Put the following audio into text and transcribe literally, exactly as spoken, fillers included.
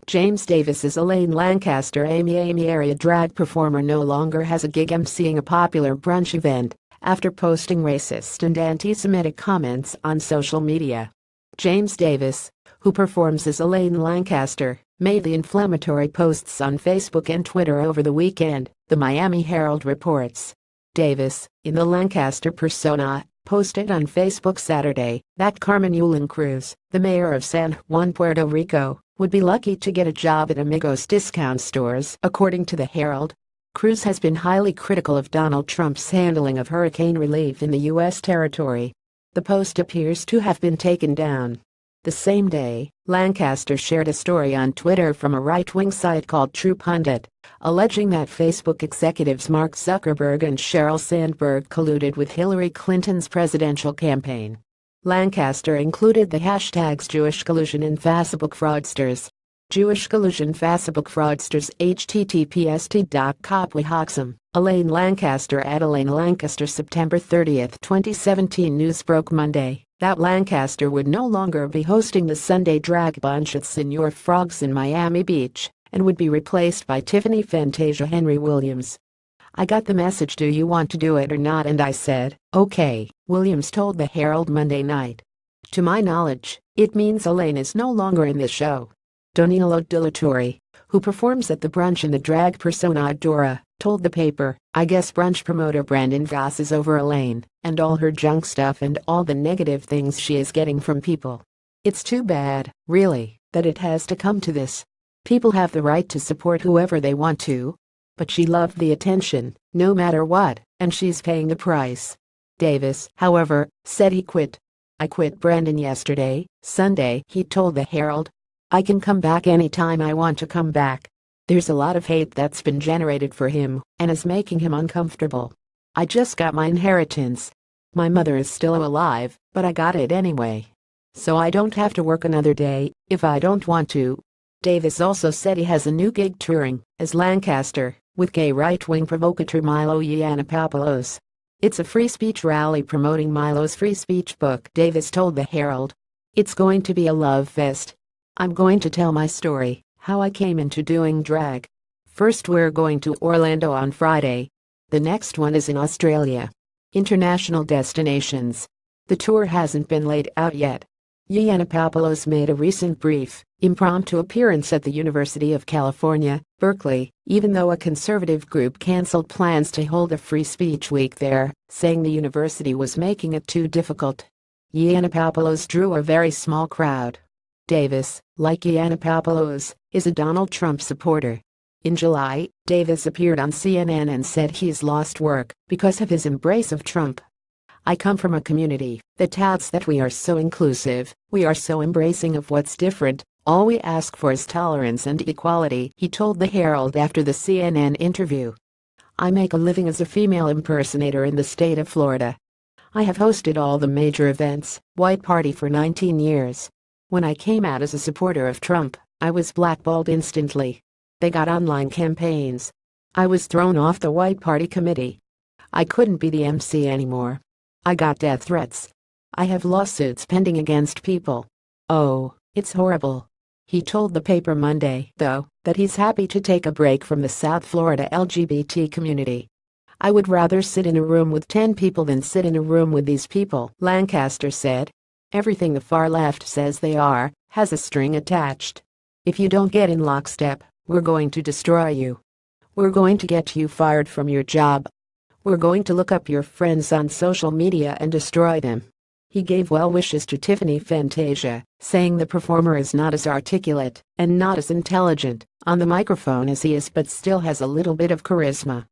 James Davis's Elaine Lancaster Amy Amy area drag performer no longer has a gig emceeing a popular brunch event after posting racist and anti-Semitic comments on social media. James Davis, who performs as Elaine Lancaster, made the inflammatory posts on Facebook and Twitter over the weekend, the Miami Herald reports. Davis, in the Lancaster persona, posted on Facebook Saturday that Carmen Yulín Cruz, the mayor of San Juan, Puerto Rico, would be lucky to get a job at Amigos discount stores, according to the Herald. Cruz has been highly critical of Donald Trump's handling of hurricane relief in the U S territory. The post appears to have been taken down. The same day, Lancaster shared a story on Twitter from a right-wing site called True Pundit, alleging that Facebook executives Mark Zuckerberg and Sheryl Sandberg colluded with Hillary Clinton's presidential campaign. Lancaster included the hashtags Jewish collusion and Facebook fraudsters. Jewish collusion Facebook fraudsters https t.copyhoxum. Elaine Lancaster at Elaine Lancaster September thirtieth twenty seventeen News broke Monday that Lancaster would no longer be hosting the Sunday drag bunch at Señor Frogs in Miami Beach and would be replaced by Tiffany Fantasia Henry Williams. "I got the message, do you want to do it or not, and I said, okay," Williams told the Herald Monday night. "To my knowledge, it means Elaine is no longer in the show." Danilo De La Torre, who performs at the brunch in the drag persona Dora, told the paper, "I guess brunch promoter Brandon Voss is over Elaine and all her junk stuff and all the negative things she is getting from people. It's too bad, really, that it has to come to this. People have the right to support whoever they want to. But she loved the attention, no matter what, and she's paying the price." Davis, however, said he quit. "I quit Brandon yesterday, Sunday," he told the Herald. "I can come back anytime I want to come back. There's a lot of hate that's been generated for him and is making him uncomfortable. I just got my inheritance. My mother is still alive, but I got it anyway. So I don't have to work another day if I don't want to." Davis also said he has a new gig touring as Lancaster with gay right-wing provocateur Milo Yiannopoulos. "It's a free speech rally promoting Milo's free speech book," Davis told the Herald. "It's going to be a love fest. I'm going to tell my story, how I came into doing drag. First we're going to Orlando on Friday. The next one is in Australia. International destinations. The tour hasn't been laid out yet." Yiannopoulos made a recent brief, impromptu appearance at the University of California, Berkeley, even though a conservative group canceled plans to hold a free speech week there, saying the university was making it too difficult. Yiannopoulos drew a very small crowd. Davis, like Yiannopoulos, is a Donald Trump supporter. In July, Davis appeared on C N N and said he's lost work because of his embrace of Trump. "I come from a community that touts that we are so inclusive, we are so embracing of what's different, all we ask for is tolerance and equality," he told the Herald after the C N N interview. "I make a living as a female impersonator in the state of Florida. I have hosted all the major events, White Party for nineteen years. When I came out as a supporter of Trump, I was blackballed instantly. They got online campaigns. I was thrown off the White Party committee. I couldn't be the M C anymore. I got death threats. I have lawsuits pending against people. Oh, it's horrible." He told the paper Monday, though, that he's happy to take a break from the South Florida L G B T community. "I would rather sit in a room with ten people than sit in a room with these people," Lancaster said. "Everything the far left says they are has a string attached. If you don't get in lockstep, we're going to destroy you. We're going to get you fired from your job. We're going to look up your friends on social media and destroy them." He gave well wishes to Tiffany Fantasia, saying the performer is not as articulate and not as intelligent on the microphone as he is, but still has a little bit of charisma.